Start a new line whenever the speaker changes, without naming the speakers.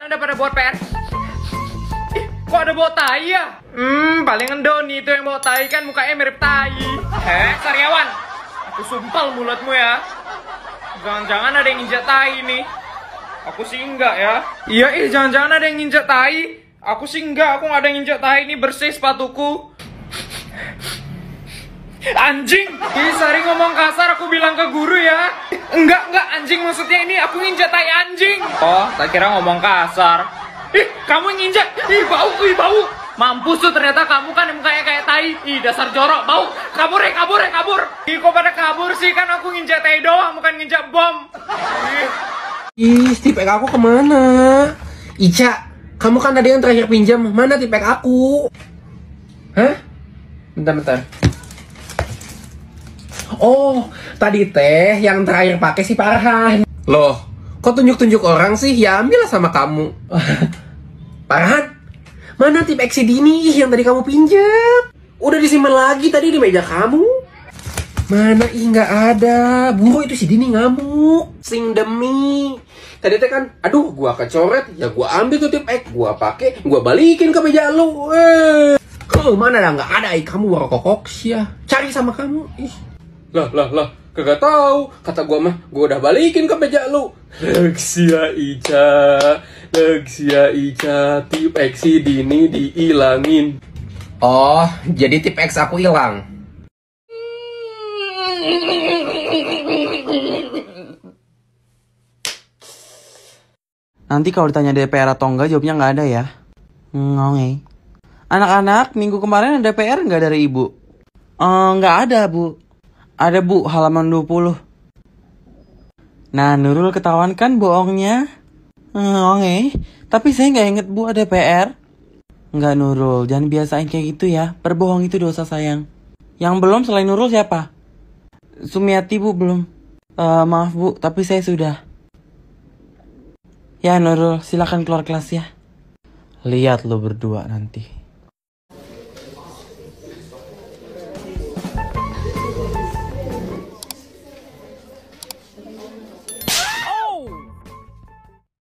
udah pada buat PR? Ih, kok ada bau tai ya? Paling Doni itu yang bau tai kan mukanya mirip tai. Sariawan, aku sumpal mulutmu ya. Jangan-jangan ada yang nginjak tai nih. Aku sih enggak ya. Iya, jangan-jangan ada yang nginjak tai. Aku sih enggak, aku nggak ada yang nginjak tai. Ini bersih sepatuku. Anjing! Ih, Sari ngomong kasar, aku bilang ke guru ya. Enggak, anjing maksudnya ini aku nginjak tai anjing. Oh, tak kira ngomong kasar. Ih, kamu yang nginjak. Ih, bau. Mampus tuh, ternyata kamu kan yang mukanya kayak tai. Ih, dasar jorok, bau. Kabur. Ih, kok pada kabur sih? Kan aku nginjak tai doang, bukan nginjak bom.
Ih, tipek aku kemana? Ica, kamu kan tadi yang terakhir pinjam. Mana tipek aku? Hah? Bentar. Oh, tadi teh yang terakhir pakai si Farhan. Loh, kok tunjuk-tunjuk orang sih? Ya ambillah sama kamu. Farhan, mana tipek si Dini yang tadi kamu pinjam? Udah disimpan lagi tadi di meja kamu. Mana nggak ada. Buru itu si Dini ngamuk. Sing demi. Tadi teh kan, aduh, gua kecoret. Ya gua ambil tuh tipek, gua pakai, gua balikin ke meja lu. Mana dah nggak ada. Kamu warokok sih ya. Cari sama kamu. Ih. Lah, kagak tahu. Kata gua mah, gua udah balikin ke meja lu. Leksia Ica, tip X Dini diilangin. Oh, jadi tip X aku hilang.
Nanti kalau ditanya DPR atau enggak, jawabnya nggak ada ya. Oke. Anak-anak, minggu kemarin ada PR nggak dari ibu? Nggak ada, Bu. Ada, Bu, halaman 20. Nah, Nurul ketahuan kan bohongnya? Oke. Tapi saya nggak inget, Bu, ada PR. Nggak, Nurul. Jangan biasain kayak gitu ya. Berbohong itu dosa, sayang. Yang belum selain Nurul siapa? Sumiati, Bu, belum. Maaf, Bu, tapi saya sudah. Ya, Nurul, silakan keluar kelas ya. Lihat lo berdua nanti.